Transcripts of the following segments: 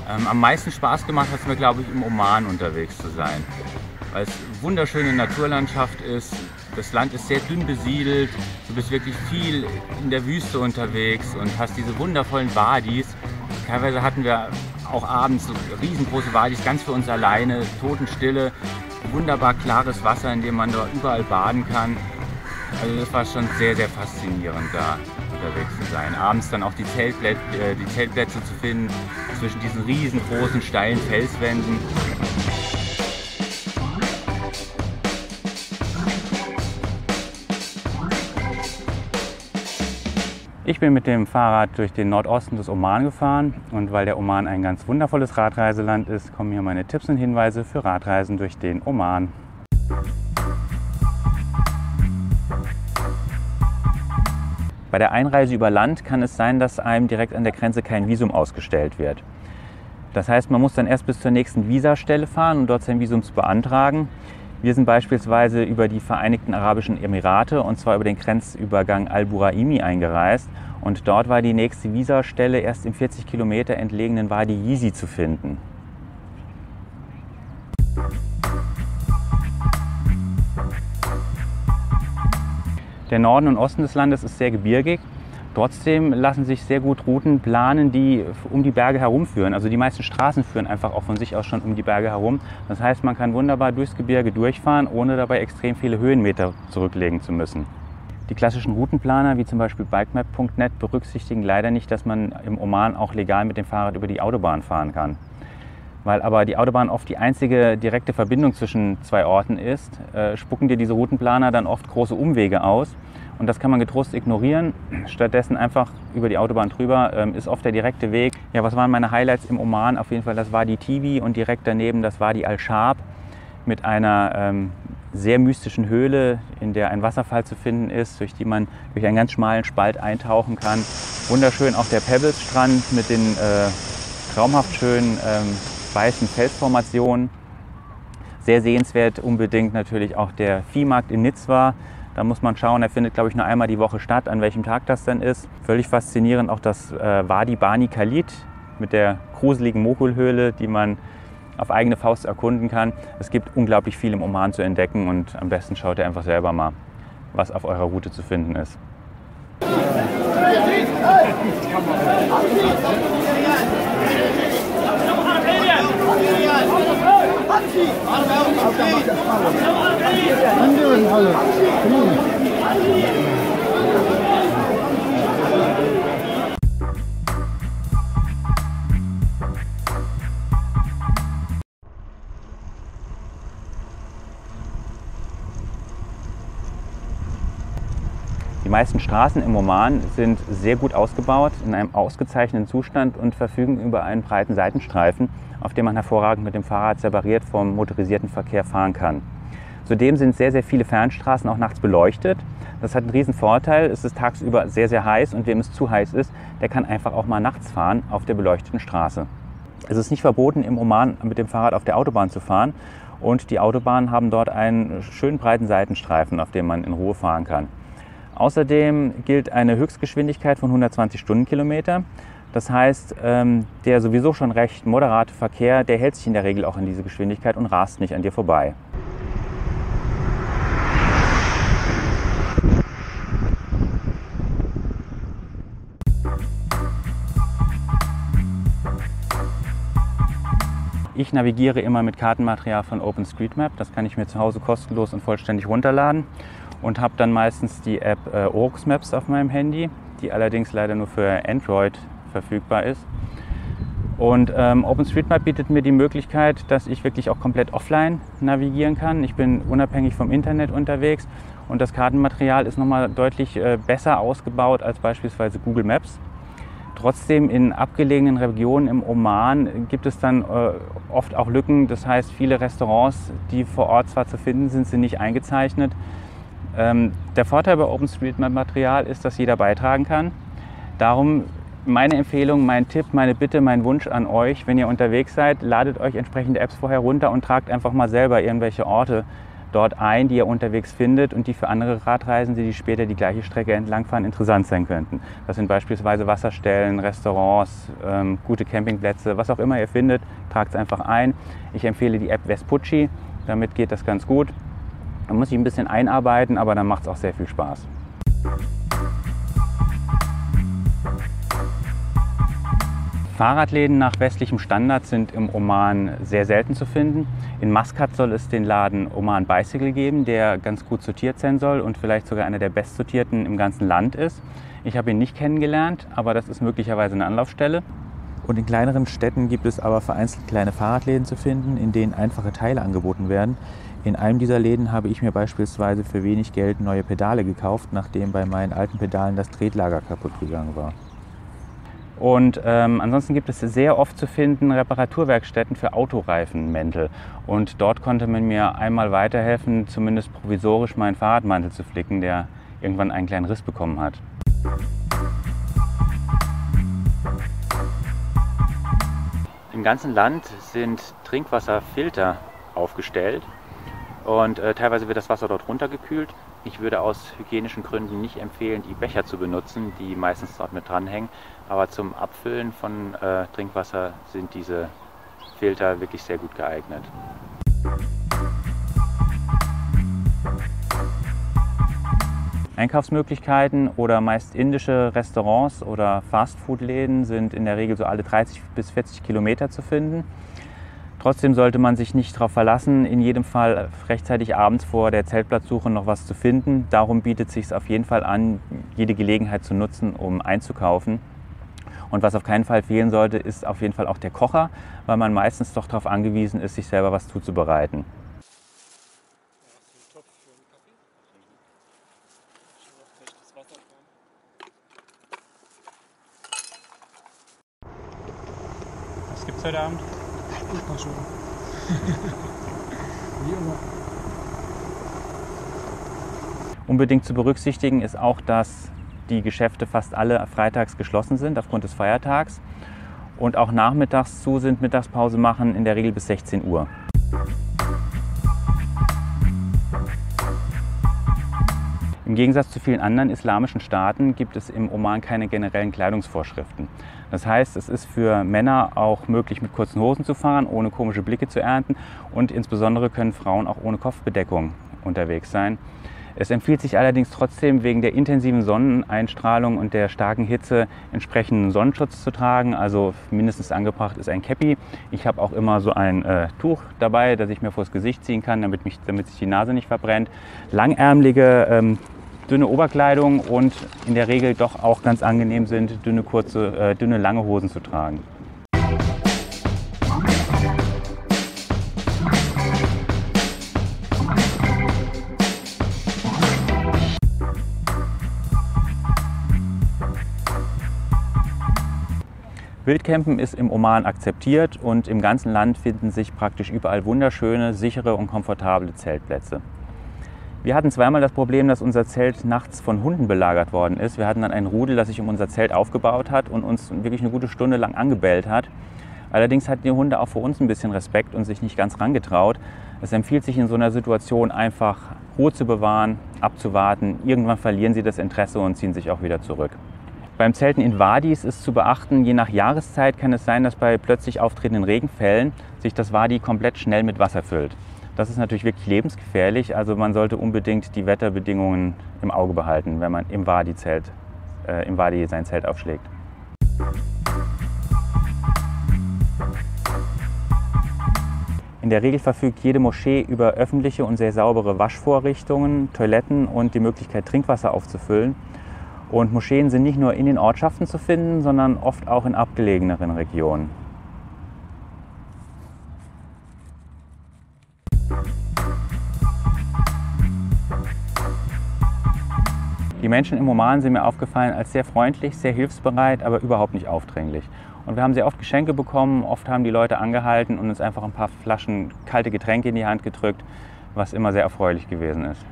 Am meisten Spaß gemacht hat es mir, glaube ich, im Oman unterwegs zu sein, weil es eine wunderschöne Naturlandschaft ist. Das Land ist sehr dünn besiedelt, du bist wirklich viel in der Wüste unterwegs und hast diese wundervollen Wadis. Teilweise hatten wir auch abends so riesengroße Wadis, ganz für uns alleine, Totenstille, wunderbar klares Wasser, in dem man dort überall baden kann. Also das war schon sehr, sehr faszinierend, da unterwegs zu sein. Abends dann auch die Zeltplätze zu finden zwischen diesen riesengroßen, steilen Felswänden. Ich bin mit dem Fahrrad durch den Nordosten des Oman gefahren und weil der Oman ein ganz wundervolles Radreiseland ist, kommen hier meine Tipps und Hinweise für Radreisen durch den Oman. Bei der Einreise über Land kann es sein, dass einem direkt an der Grenze kein Visum ausgestellt wird. Das heißt, man muss dann erst bis zur nächsten Visastelle fahren, um dort sein Visum zu beantragen. Wir sind beispielsweise über die Vereinigten Arabischen Emirate und zwar über den Grenzübergang Al-Buraimi eingereist. Und dort war die nächste Visastelle erst im 40 Kilometer entlegenen Wadi Yizi zu finden. Der Norden und Osten des Landes ist sehr gebirgig. Trotzdem lassen sich sehr gut Routen planen, die um die Berge herumführen. Also die meisten Straßen führen einfach auch von sich aus schon um die Berge herum. Das heißt, man kann wunderbar durchs Gebirge durchfahren, ohne dabei extrem viele Höhenmeter zurücklegen zu müssen. Die klassischen Routenplaner, wie zum Beispiel Bikemap.net, berücksichtigen leider nicht, dass man im Oman auch legal mit dem Fahrrad über die Autobahn fahren kann. Weil aber die Autobahn oft die einzige direkte Verbindung zwischen zwei Orten ist, spucken dir diese Routenplaner dann oft große Umwege aus. Und das kann man getrost ignorieren. Stattdessen einfach über die Autobahn drüber ist oft der direkte Weg. Ja, was waren meine Highlights im Oman? Auf jeden Fall, das war die Tiwi und direkt daneben, das war die Al-Shab mit einer sehr mystischen Höhle, in der ein Wasserfall zu finden ist, durch die man durch einen ganz schmalen Spalt eintauchen kann. Wunderschön auch der Pebbles-Strand mit den traumhaft schönen weißen Felsformationen. Sehr sehenswert unbedingt natürlich auch der Viehmarkt in Nizwa. Da muss man schauen, er findet, glaube ich, nur einmal die Woche statt, an welchem Tag das denn ist. Völlig faszinierend auch das Wadi Bani Khalid mit der gruseligen Moghul-Höhle, die man auf eigene Faust erkunden kann. Es gibt unglaublich viel im Oman zu entdecken und am besten schaut ihr einfach selber mal, was auf eurer Route zu finden ist. Die meisten Straßen im Oman sind sehr gut ausgebaut, in einem ausgezeichneten Zustand und verfügen über einen breiten Seitenstreifen, auf dem man hervorragend mit dem Fahrrad separiert vom motorisierten Verkehr fahren kann. Zudem sind sehr, sehr viele Fernstraßen auch nachts beleuchtet. Das hat einen riesen Vorteil, es ist tagsüber sehr, sehr heiß und wem es zu heiß ist, der kann einfach auch mal nachts fahren auf der beleuchteten Straße. Es ist nicht verboten, im Oman mit dem Fahrrad auf der Autobahn zu fahren und die Autobahnen haben dort einen schönen breiten Seitenstreifen, auf dem man in Ruhe fahren kann. Außerdem gilt eine Höchstgeschwindigkeit von 120 Stundenkilometer. Das heißt, der sowieso schon recht moderate Verkehr, der hält sich in der Regel auch an diese Geschwindigkeit und rast nicht an dir vorbei. Ich navigiere immer mit Kartenmaterial von OpenStreetMap. Das kann ich mir zu Hause kostenlos und vollständig runterladen. Und habe dann meistens die App Oryx Maps auf meinem Handy, die allerdings leider nur für Android verfügbar ist. Und OpenStreetMap bietet mir die Möglichkeit, dass ich wirklich auch komplett offline navigieren kann. Ich bin unabhängig vom Internet unterwegs und das Kartenmaterial ist nochmal deutlich besser ausgebaut als beispielsweise Google Maps. Trotzdem in abgelegenen Regionen im Oman gibt es dann oft auch Lücken. Das heißt, viele Restaurants, die vor Ort zwar zu finden sind, sind nicht eingezeichnet. Der Vorteil bei OpenStreetMap-Material ist, dass jeder beitragen kann. Darum meine Empfehlung, mein Tipp, meine Bitte, mein Wunsch an euch, wenn ihr unterwegs seid, ladet euch entsprechende Apps vorher runter und tragt einfach mal selber irgendwelche Orte dort ein, die ihr unterwegs findet und die für andere Radreisende, die später die gleiche Strecke entlangfahren, interessant sein könnten. Das sind beispielsweise Wasserstellen, Restaurants, gute Campingplätze, was auch immer ihr findet, tragt es einfach ein. Ich empfehle die App Vespucci, damit geht das ganz gut. Man muss sich ein bisschen einarbeiten, aber dann macht es auch sehr viel Spaß. Fahrradläden nach westlichem Standard sind im Oman sehr selten zu finden. In Maskat soll es den Laden Oman Bicycle geben, der ganz gut sortiert sein soll und vielleicht sogar einer der bestsortierten im ganzen Land ist. Ich habe ihn nicht kennengelernt, aber das ist möglicherweise eine Anlaufstelle. Und in kleineren Städten gibt es aber vereinzelt kleine Fahrradläden zu finden, in denen einfache Teile angeboten werden. In einem dieser Läden habe ich mir beispielsweise für wenig Geld neue Pedale gekauft, nachdem bei meinen alten Pedalen das Tretlager kaputt gegangen war. Und ansonsten gibt es sehr oft zu finden Reparaturwerkstätten für Autoreifenmäntel. Und dort konnte man mir einmal weiterhelfen, zumindest provisorisch meinen Fahrradmantel zu flicken, der irgendwann einen kleinen Riss bekommen hat. Im ganzen Land sind Trinkwasserfilter aufgestellt und teilweise wird das Wasser dort runtergekühlt. Ich würde aus hygienischen Gründen nicht empfehlen, die Becher zu benutzen, die meistens dort mit dranhängen. Aber zum Abfüllen von Trinkwasser sind diese Filter wirklich sehr gut geeignet. Einkaufsmöglichkeiten oder meist indische Restaurants oder Fastfood-Läden sind in der Regel so alle 30 bis 40 Kilometer zu finden. Trotzdem sollte man sich nicht darauf verlassen, in jedem Fall rechtzeitig abends vor der Zeltplatzsuche noch was zu finden. Darum bietet es sich auf jeden Fall an, jede Gelegenheit zu nutzen, um einzukaufen. Und was auf keinen Fall fehlen sollte, ist auf jeden Fall auch der Kocher, weil man meistens doch darauf angewiesen ist, sich selber was zuzubereiten. Was gibt's heute Abend? Schon. Wie immer. Unbedingt zu berücksichtigen ist auch, dass die Geschäfte fast alle freitags geschlossen sind aufgrund des Feiertags und auch nachmittags zu sind. Mittagspause machen in der Regel bis 16 Uhr. Im Gegensatz zu vielen anderen islamischen Staaten gibt es im Oman keine generellen Kleidungsvorschriften. Das heißt, es ist für Männer auch möglich, mit kurzen Hosen zu fahren, ohne komische Blicke zu ernten, und insbesondere können Frauen auch ohne Kopfbedeckung unterwegs sein. Es empfiehlt sich allerdings trotzdem wegen der intensiven Sonneneinstrahlung und der starken Hitze entsprechenden Sonnenschutz zu tragen. Also mindestens angebracht ist ein Käppi. Ich habe auch immer so ein Tuch dabei, das ich mir vors Gesicht ziehen kann, damit sich die Nase nicht verbrennt. Langärmelige, dünne Oberkleidung und in der Regel doch auch ganz angenehm sind, dünne lange Hosen zu tragen. Wildcampen ist im Oman akzeptiert und im ganzen Land finden sich praktisch überall wunderschöne, sichere und komfortable Zeltplätze. Wir hatten zweimal das Problem, dass unser Zelt nachts von Hunden belagert worden ist. Wir hatten dann ein Rudel, das sich um unser Zelt aufgebaut hat und uns wirklich eine gute Stunde lang angebellt hat. Allerdings hatten die Hunde auch vor uns ein bisschen Respekt und sich nicht ganz rangetraut. Es empfiehlt sich in so einer Situation einfach Ruhe zu bewahren, abzuwarten. Irgendwann verlieren sie das Interesse und ziehen sich auch wieder zurück. Beim Zelten in Wadis ist zu beachten, je nach Jahreszeit kann es sein, dass bei plötzlich auftretenden Regenfällen sich das Wadi komplett schnell mit Wasser füllt. Das ist natürlich wirklich lebensgefährlich, also man sollte unbedingt die Wetterbedingungen im Auge behalten, wenn man im Wadi sein Zelt aufschlägt. In der Regel verfügt jede Moschee über öffentliche und sehr saubere Waschvorrichtungen, Toiletten und die Möglichkeit, Trinkwasser aufzufüllen. Und Moscheen sind nicht nur in den Ortschaften zu finden, sondern oft auch in abgelegeneren Regionen. Die Menschen im Oman sind mir aufgefallen als sehr freundlich, sehr hilfsbereit, aber überhaupt nicht aufdringlich. Und wir haben sehr oft Geschenke bekommen, oft haben die Leute angehalten und uns einfach ein paar Flaschen kalte Getränke in die Hand gedrückt, was immer sehr erfreulich gewesen ist.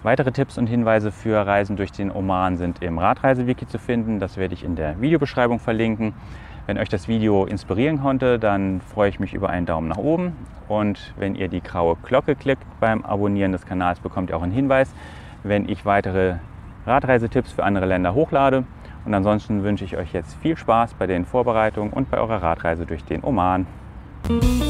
Weitere Tipps und Hinweise für Reisen durch den Oman sind im Radreise-Wiki zu finden. Das werde ich in der Videobeschreibung verlinken. Wenn euch das Video inspirieren konnte, dann freue ich mich über einen Daumen nach oben. Und wenn ihr die graue Glocke klickt beim Abonnieren des Kanals, bekommt ihr auch einen Hinweis, wenn ich weitere Radreisetipps für andere Länder hochlade. Und ansonsten wünsche ich euch jetzt viel Spaß bei den Vorbereitungen und bei eurer Radreise durch den Oman.